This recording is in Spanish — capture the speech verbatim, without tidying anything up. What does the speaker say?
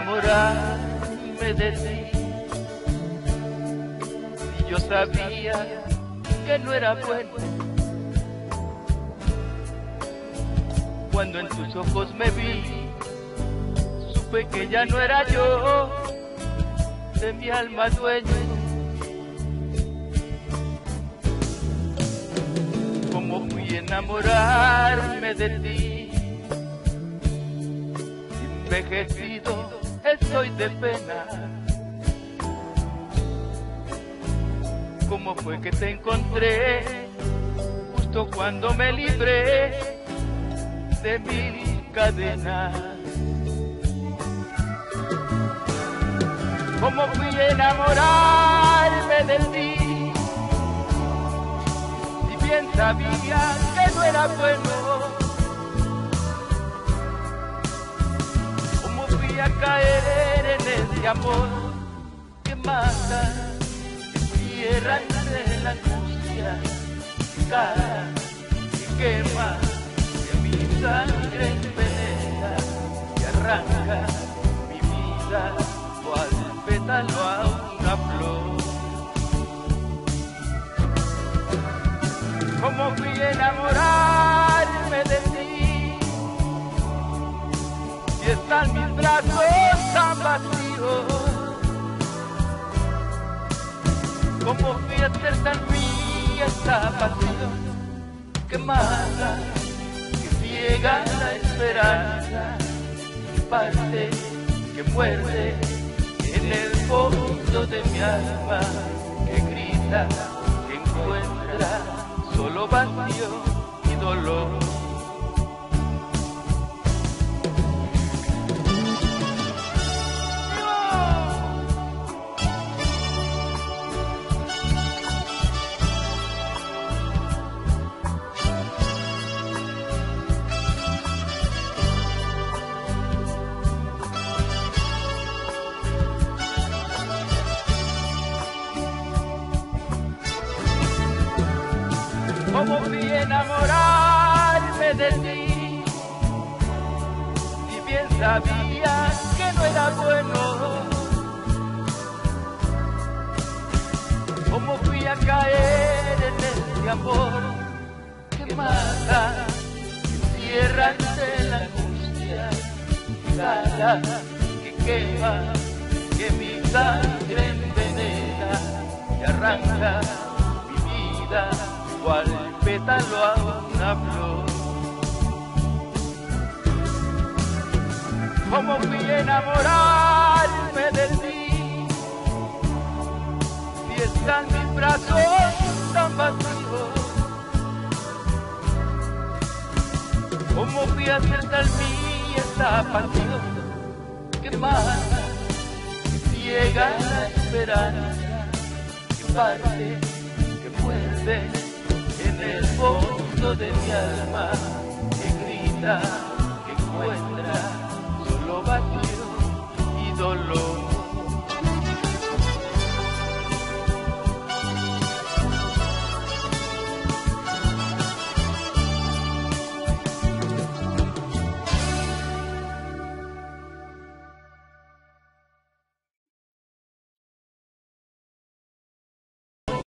enamorarme de ti. Y yo sabía que no era bueno. Cuando en tus ojos me vi, supe que ya no era yo de mi alma dueño. Como fui a enamorarme de ti, envejecido estoy de pena. ¿Cómo fue que te encontré justo cuando me libré de mil cadenas? ¿Cómo fui a enamorarme de ti si bien sabía que no era bueno? ¿Cómo fui a caer en ese amor que mata, que cierra de la angustia, que cara, que quema, que mi sangre envenena, que arranca mi vida cual pétalo a una flor? ¿Cómo fui a enamorarme de ti si están mis brazos tan vacíos? ¿Cómo fui a ser tan mía esta pasión que mata, que ciega la esperanza, que parte, que muerde en el fondo de mi alma, que grita, que encuentra solo vacío y dolor? ¿Cómo fui a enamorarme de ti si bien sabía que no era bueno? ¿Cómo fui a caer en este amor que mata, que cierra ante la angustia, que cala, que quema, que mi sangre envenena, que arranca mi vida cual pétalo a una flor? ¿Cómo fui a enamorarme de ti si están mis brazos tan vacíos? ¿Cómo fui a hacer tal mía esta pasión que mata, que ciega la esperanza, que parte, que muerde en el fondo de mi alma, que grita?